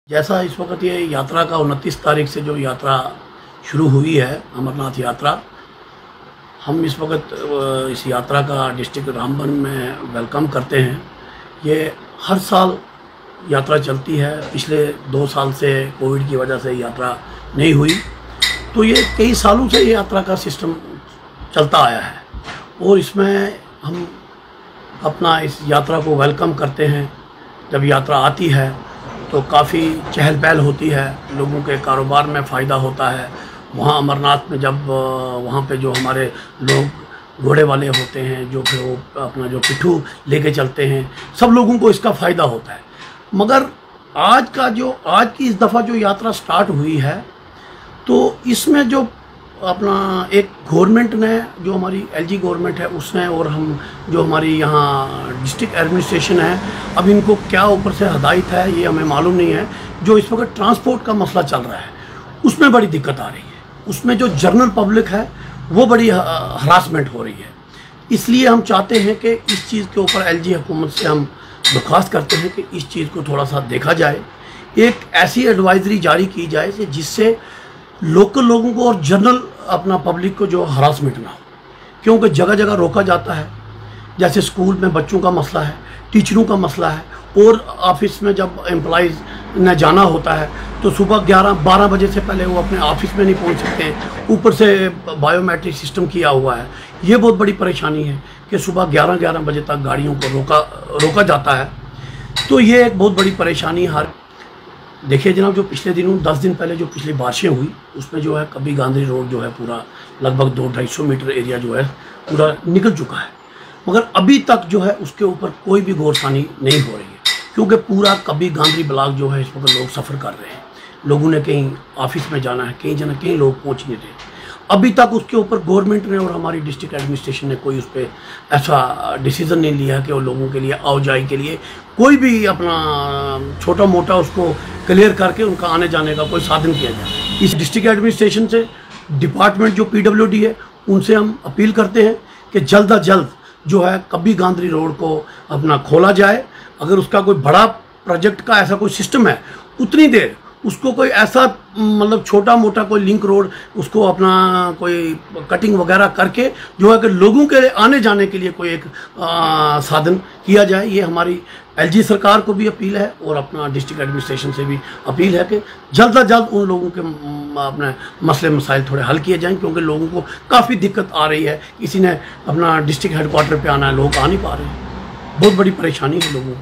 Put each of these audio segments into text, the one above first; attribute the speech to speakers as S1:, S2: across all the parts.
S1: जैसा इस वक्त ये यात्रा का 29 तारीख से जो यात्रा शुरू हुई है, अमरनाथ यात्रा, हम इस वक्त इस यात्रा का डिस्ट्रिक्ट रामबन में वेलकम करते हैं। ये हर साल यात्रा चलती है। पिछले 2 साल से कोविड की वजह से यात्रा नहीं हुई, तो ये कई सालों से ये यात्रा का सिस्टम चलता आया है और इसमें हम अपना इस यात्रा को वेलकम करते हैं। जब यात्रा आती है तो काफ़ी चहल पहल होती है, लोगों के कारोबार में फ़ायदा होता है। वहाँ अमरनाथ में जब वहाँ पे जो हमारे लोग घोड़े वाले होते हैं, जो फिर वो अपना जो पिट्ठू लेके चलते हैं, सब लोगों को इसका फ़ायदा होता है। मगर आज की इस दफ़ा जो यात्रा स्टार्ट हुई है, तो इसमें जो अपना एक गवर्नमेंट ने, जो हमारी एलजी गवर्नमेंट है उसने, और हम जो हमारी यहाँ डिस्ट्रिक्ट एडमिनिस्ट्रेशन है, अब इनको क्या ऊपर से हदायत है ये हमें मालूम नहीं है। जो इस वक्त ट्रांसपोर्ट का मसला चल रहा है उसमें बड़ी दिक्कत आ रही है। उसमें जो जनरल पब्लिक है वो बड़ी हरासमेंट हो रही है। इसलिए हम चाहते हैं कि इस चीज़ के ऊपर एलजी हुकूमत से हम दरख्वास्त करते हैं कि इस चीज़ को थोड़ा सा देखा जाए, एक ऐसी एडवाइजरी जारी की जाए कि जिससे लोकल लोगों को और जनरल अपना पब्लिक को जो हरासमेंट ना हो। क्योंकि जगह जगह रोका जाता है, जैसे स्कूल में बच्चों का मसला है, टीचरों का मसला है, और ऑफिस में जब एम्प्लॉइज़ ने जाना होता है तो सुबह 11-12 बजे से पहले वो अपने ऑफिस में नहीं पहुंच सकते हैं। ऊपर से बायोमेट्रिक सिस्टम किया हुआ है। ये बहुत बड़ी परेशानी है कि सुबह 11-11 बजे तक गाड़ियों को रोका जाता है। तो ये एक बहुत बड़ी परेशानी है। देखिए जनाब, जो पिछले दिनों 10 दिन पहले जो पिछली बारिशें हुई, उसमें जो है कभी गांधी रोड जो है पूरा लगभग 200-250 मीटर एरिया जो है पूरा निकल चुका है। मगर अभी तक जो है उसके ऊपर कोई भी गौरसानी नहीं हो रही है, क्योंकि पूरा कभी गांधी ब्लॉक जो है इस वक्त लोग सफ़र कर रहे हैं। लोगों ने कहीं ऑफिस में जाना है, कहीं लोग पहुँच नहीं रहे। अभी तक उसके ऊपर गवर्नमेंट ने और हमारी डिस्ट्रिक्ट एडमिनिस्ट्रेशन ने कोई उस पर ऐसा डिसीज़न नहीं लिया कि वो लोगों के लिए आवाजाही के लिए कोई भी अपना छोटा मोटा उसको क्लियर करके उनका आने जाने का कोई साधन किया जाए। इस डिस्ट्रिक्ट एडमिनिस्ट्रेशन से डिपार्टमेंट जो PWD है उनसे हम अपील करते हैं कि जल्द अज जल्द जो है कभी गांधी रोड को अपना खोला जाए। अगर उसका कोई बड़ा प्रोजेक्ट का ऐसा कोई सिस्टम है, उतनी देर उसको कोई ऐसा मतलब छोटा मोटा कोई लिंक रोड उसको अपना कोई कटिंग वगैरह करके जो है कि लोगों के आने जाने के लिए कोई एक साधन किया जाए। ये हमारी एलजी सरकार को भी अपील है और अपना डिस्ट्रिक्ट एडमिनिस्ट्रेशन से भी अपील है कि जल्द अज जल्द उन लोगों के अपने मसले मसाइल थोड़े हल किए जाएं, क्योंकि लोगों को काफ़ी दिक्कत आ रही है। किसी ने अपना डिस्ट्रिक्ट हेडक्वार्टर पे आना है, लोग आ नहीं पा रहे हैं। बहुत बड़ी परेशानी है लोगों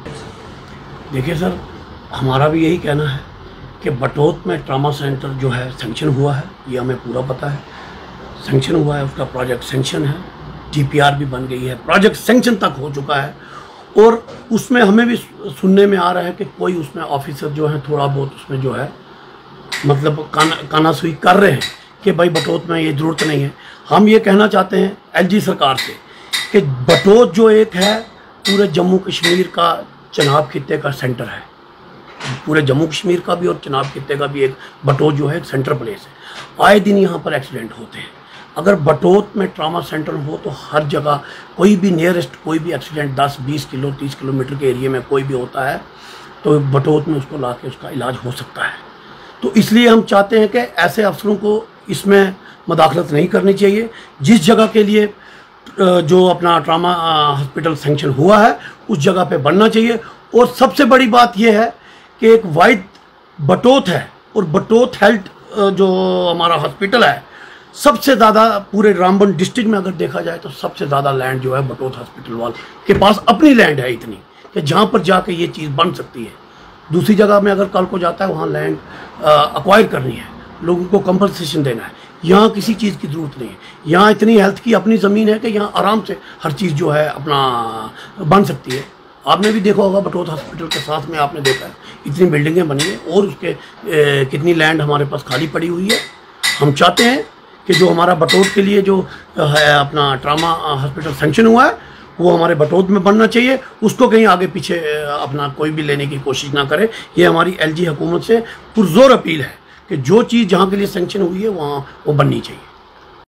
S1: को। देखिए सर, हमारा भी यही कहना है कि बटोत में ट्रामा सेंटर जो है सेंक्शन हुआ है, ये हमें पूरा पता है। सेंक्शन हुआ है, उसका प्रोजेक्ट सेंक्शन है, TPR भी बन गई है, प्रोजेक्ट सेंक्शन तक हो चुका है। और उसमें हमें भी सुनने में आ रहा है कि कोई उसमें ऑफिसर जो है थोड़ा बहुत उसमें जो है मतलब कानासुई कर रहे हैं कि भाई बटोत में ये ज़रूरत नहीं है। हम ये कहना चाहते हैं एलजी सरकार से कि बटोत जो एक है पूरे जम्मू कश्मीर का चनाब खित्ते का सेंटर है। पूरे जम्मू कश्मीर का भी और चनाब खित्ते का भी एक बटोत जो है एक सेंटर प्लेस है। आए दिन यहाँ पर एक्सीडेंट होते हैं। अगर बटोत में ट्रामा सेंटर हो तो हर जगह कोई भी नियरेस्ट कोई भी एक्सीडेंट 10-20 किलो 30 किलोमीटर के एरिया में कोई भी होता है तो बटोत में उसको ला के उसका इलाज हो सकता है। तो इसलिए हम चाहते हैं कि ऐसे अफसरों को इसमें मदाखलत नहीं करनी चाहिए। जिस जगह के लिए जो अपना ट्रामा हॉस्पिटल सेंक्शन हुआ है उस जगह पे बनना चाहिए। और सबसे बड़ी बात यह है कि एक वाइड बटोत है, और बटोत हेल्थ जो हमारा हॉस्पिटल है सबसे ज़्यादा पूरे रामबन डिस्ट्रिक्ट में अगर देखा जाए तो सबसे ज़्यादा लैंड जो है बटोत हॉस्पिटल वाल के पास अपनी लैंड है इतनी कि जहाँ पर जाके ये चीज़ बन सकती है। दूसरी जगह में अगर कल को जाता है वहाँ लैंड अक्वायर करनी है, लोगों को कंपनसेशन देना है। यहाँ किसी चीज़ की ज़रूरत नहीं है। यहाँ इतनी हेल्थ की अपनी ज़मीन है कि यहाँ आराम से हर चीज़ जो है अपना बन सकती है। आपने भी देखा होगा बटोत हॉस्पिटल के साथ में, आपने देखा है इतनी बिल्डिंगें बनी हैं और उसके कितनी लैंड हमारे पास खाली पड़ी हुई है। हम चाहते हैं कि जो हमारा बटोत के लिए जो है अपना ट्रामा हॉस्पिटल सेंक्शन हुआ है वो हमारे बटोत में बनना चाहिए। उसको कहीं आगे पीछे अपना कोई भी लेने की कोशिश ना करे। ये हमारी एलजी हुकूमत से पुरजोर अपील है कि जो चीज़ जहाँ के लिए सेंक्शन हुई है वहाँ वो बननी चाहिए।